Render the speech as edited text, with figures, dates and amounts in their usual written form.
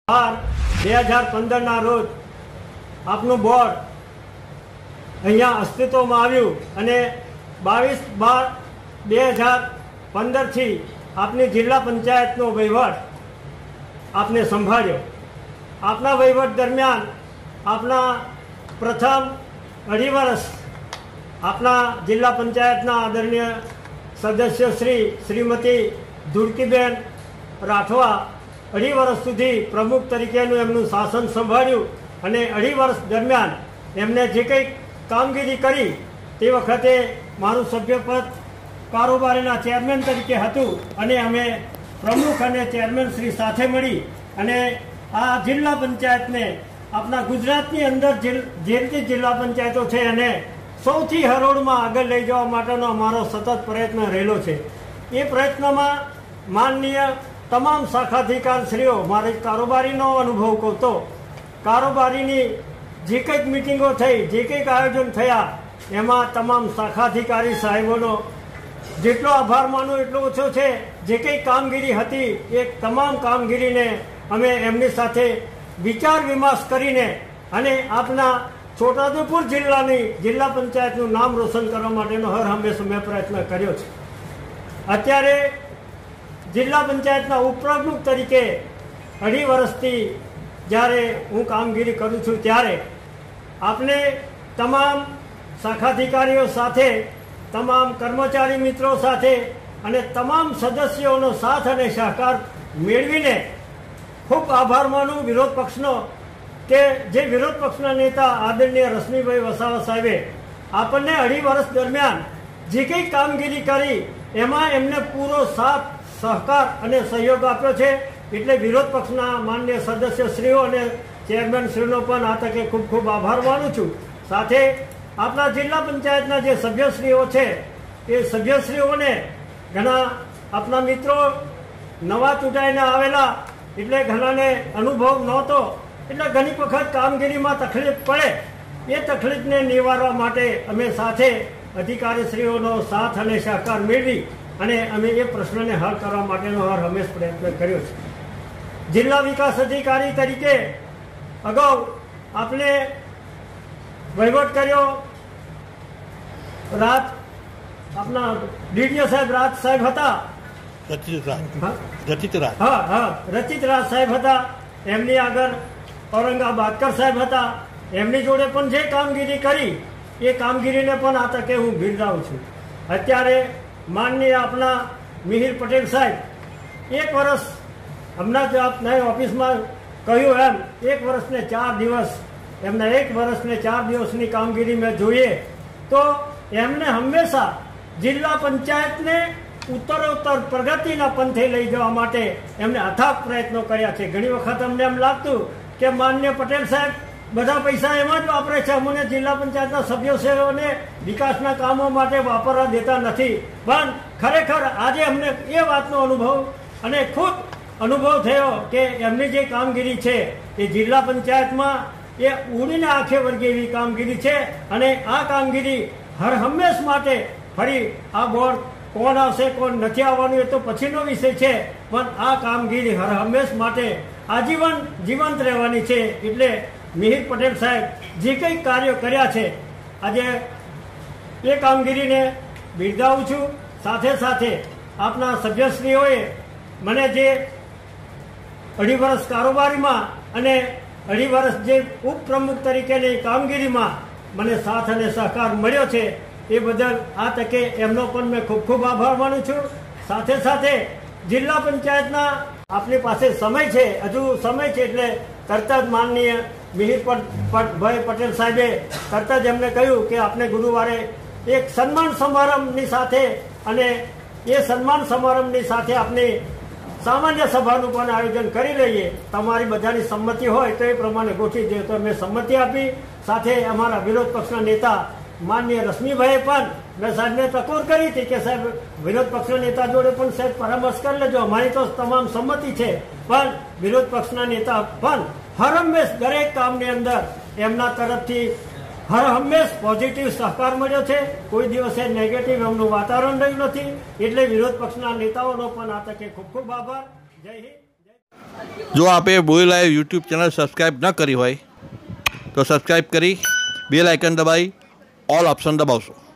2015 રોજ આપનું બોર્ડ અહીંયા અસ્તિત્વમાં આવ્યું અને 22/12/2015 થી આપની જિલ્લા પંચાયતનો વહીવટ આપને સંભાળ્યો। આપના વહીવટ દરમિયાન આપના પ્રથમ 2.5 વર્ષ આપના જિલ્લા પંચાયતના આદરણીય સદસ્ય શ્રીમતી ધુળકીબેન રાઠવા 2.5 વર્ષ સુધી પ્રમુખ તરીકેનું એમનું શાસન સંભાળ્યું અને 2.5 વર્ષ દરમિયાન એમને જે કંઈ કામગીરી કરી તે વખતે મારું સભ્યપદ કારોબારીના ચેરમેન તરીકે હતું અને અમે પ્રમુખ અને ચેરમેન શ્રી સાથે મળી અને આ જિલ્લા પંચાયતને આપણા ગુજરાતની અંદર જે જિલ્લા પંચાયતો છે અને સૌથી હરોળમાં આગળ લઈ જવા માટેનો અમારો સતત પ્રયત્ન રહેલો છે। એ પ્રયત્નમાં માનનીય તમામ શાખાધિકારીશ્રીઓ, મારી કારોબારીનો અનુભવ કહું તો કારોબારીની જે કંઈક મિટિંગો થઈ, જે કંઈક આયોજન થયા એમાં તમામ શાખાધિકારી સાહેબોનો જેટલો આભાર માનું એટલો ઓછો છે। જે કંઈ કામગીરી હતી એ તમામ કામગીરીને અમે એમની સાથે વિચાર વિમર્શ કરીને અને આપના છોટાઉદેપુર જિલ્લાની જિલ્લા પંચાયતનું નામ રોશન કરવા માટેનો હર હંમેશ મેં પ્રયત્ન કર્યો છે। અત્યારે જિલ્લા પંચાયતના ઉપપ્રમુખ તરીકે 2.5 વર્ષથી જ્યારે હું કામગીરી કરું છું ત્યારે આપને તમામ શાખાધિકારીઓ સાથે, તમામ કર્મચારી મિત્રો સાથે અને તમામ સદસ્યોનો સાથ અને સહકાર મેળવીને ખૂબ આભાર માનું વિરોધ પક્ષનો કે જે વિરોધ પક્ષના નેતા આદરણીય રશ્મિભાઈ વસાવા સાહેબે આપણને 2.5 વર્ષ દરમિયાન જે કંઈ કામગીરી કરી એમાં એમને પૂરો સાથ, સહકાર અને સહયોગ આપ્યો છે। એટલે વિરોધ પક્ષના માન્ય સદસ્યશ્રીઓ અને ચેરમેનશ્રીનો પણ આ તકે ખૂબ ખૂબ આભાર માનું છું। સાથે આપણા જિલ્લા પંચાયતના જે સભ્યશ્રીઓ છે એ સભ્યશ્રીઓને ઘણા આપણા મિત્રો નવા ચૂંટાઈને આવેલા એટલે ઘણાને અનુભવ નહોતો એટલે ઘણી વખત કામગીરીમાં તકલીફ પડે, એ તકલીફને નિવારવા માટે અમે સાથે અધિકારીશ્રીઓનો સાથ અને સહકાર મેળવી અને અમે એ પ્રશ્નને હલ કરવા માટેનો હર હંમેશ પ્રયત્ન કર્યો છે। જિલ્લા વિકાસ અધિકારી તરીકે અગાઉ આપણે વહીવટ કર્યો। આપના ડીડીઓ સાહેબ રાજ સાહેબ હતા, રચિત રાજ સાહેબ હતા, એમની આગળ ઔરંગાબાદકર સાહેબ હતા, એમની જોડે પણ જે કામગીરી કરી એ કામગીરીને પણ આ તકે હું બિરદાવું છું। અત્યારે માનનીય આપના મિહિર પટેલ સાહેબ 1 વર્ષ હમણાં જ આપના ઓફિસમાં કહ્યું એમ 1 વર્ષને 4 દિવસ એમના 1 વર્ષને 4 દિવસની કામગીરી મેં જોઈએ તો એમને હંમેશા જિલ્લા પંચાયતને ઉત્તરોત્તર પ્રગતિના પંથે લઈ જવા માટે એમને અથાગ પ્રયત્નો કર્યા છે। ઘણી વખત અમને એમ લાગતું કે માનનીય પટેલ સાહેબ બધા પૈસા એમાં જ વાપરે છે, અમને જિલ્લા પંચાયતના સભ્યોને વિકાસના કામો માટે વાપરવા દેતા નથી, પણ ખરેખર આજે અમને એ વાતનો અનુભવ અને ખુદ અનુભવ થયો કે એમની જે કામગીરી છે એ જિલ્લા પંચાયતમાં એ ઉડીને આંખે વર્ગે એવી કામગીરી છે અને આ કામગીરી હર હંમેશ માટે ફરી આ બોર્ડ કોણ આવશે કોણ નથી આવવાનું એ તો પછીનો વિષય છે, પણ આ કામગીરી હર હંમેશ માટે આજીવન જીવંત રહેવાની છે। એટલે મિહિર પટેલ સાહેબ જે કંઈ કાર્યો કર્યા છે આજે એ કામગીરીને બિરદાવું છું। સાથે સાથે આપના સભ્યશ્રીઓએ મને જે 2.5 વર્ષ કારોબારીમાં અને 2.5 વર્ષ જે ઉપપ્રમુખ તરીકેની કામગીરીમાં મને સાથ અને સહકાર મળ્યો છે એ બદલ આ તકે એમનો પણ મેં ખૂબ ખૂબ આભાર માનું છું। સાથે સાથે જિલ્લા પંચાયતના આપની પાસે સમય છે, હજુ સમય છે એટલે તરત જ માનનીય મિહિરભાઈ પટેલ સાહેબે તરત જ એમને કહ્યું કે આપણે ગુરુવારે એક સન્માન સમારંભની સાથે અને એ સન્માન સમારંભની સાથે આપણે સામાન્ય સભાનું પણ આયોજન કરી લઈએ, તમારી બધાની સંમતિ હોય તો એ પ્રમાણે ગોઠવી દે તો મેં સંમતિ આપી। સાથે અમારા વિરોધ પક્ષના નેતા માનનીય રશ્મિભાઈએ પણ મેં સાહેબને ટકોર કરી હતી કે સાહેબ વિરોધ પક્ષના નેતા જોડે પણ સાહેબ પરામર્શ કરી લેજો, અમારી તો તમામ સંમતિ છે, પણ વિરોધ પક્ષના નેતા પણ હર હંમેશ દરેક કામની અંદર એમના તરફથી હર હંમેશ પોઝિટિવ સહકાર મળ્યો છે, કોઈ દિવસે નેગેટિવ એમનું વાતાવરણ રહ્યું નથી। એટલે વિરોધ પક્ષના નેતાઓનો પણ આ તકે ખૂબ ખૂબ આભાર। જય હિન્દ। જો આપે boy live YouTube channel subscribe ન કરી હોય તો સબસ્ક્રાઈબ કરી બેલ આઇકન દબાવી ઓલ ઓપ્શન દબાવશો।